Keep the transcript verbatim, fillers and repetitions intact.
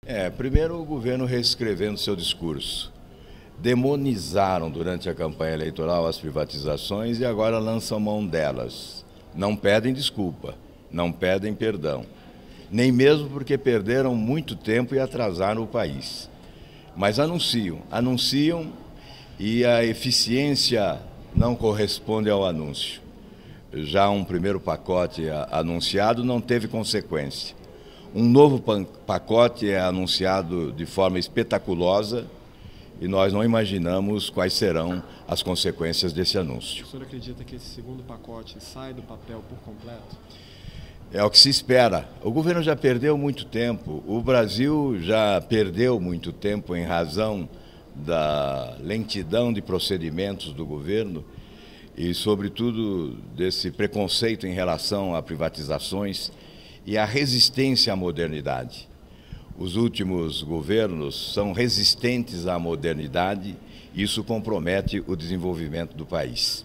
É, primeiro o governo reescrevendo seu discurso. Demonizaram durante a campanha eleitoral as privatizações e agora lançam mão delas. Não pedem desculpa, não pedem perdão. Nem mesmo porque perderam muito tempo e atrasaram o país. Mas anunciam, anunciam e a eficiência não corresponde ao anúncio. Já um primeiro pacote anunciado não teve consequência. Um novo pacote é anunciado de forma espetaculosa e nós não imaginamos quais serão as consequências desse anúncio. O senhor acredita que esse segundo pacote sai do papel por completo? É o que se espera. O governo já perdeu muito tempo, o Brasil já perdeu muito tempo em razão da lentidão de procedimentos do governo e, sobretudo, desse preconceito em relação a privatizações e a resistência à modernidade. Os últimos governos são resistentes à modernidade e isso compromete o desenvolvimento do país.